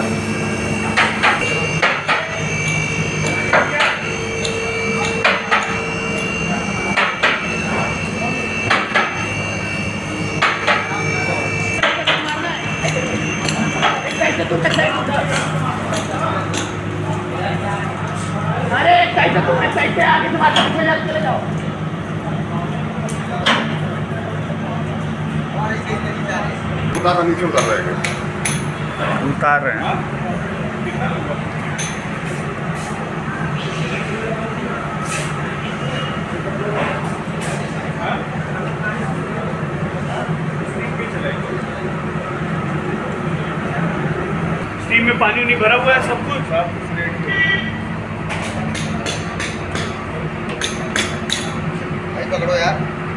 अरे साइड से आगे चले जाओ। नीचे उतार रहे हैं, उतार रहे हैं। स्टीम में पानी नहीं भरा हुआ है, सब कुछ पकड़ो यार।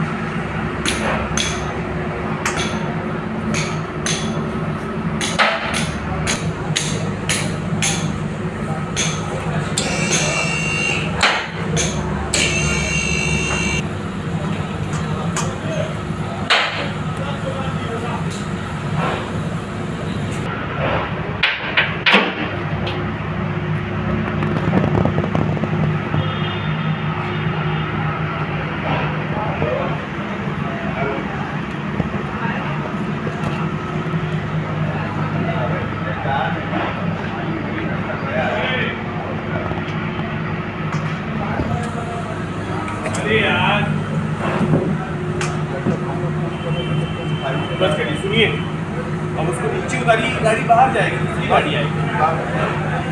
यार बस करिए, सुनिए, अब उसको नीचे उतारिए, गाड़ी बाहर जाएगी, दूसरी गाड़ी आएगी।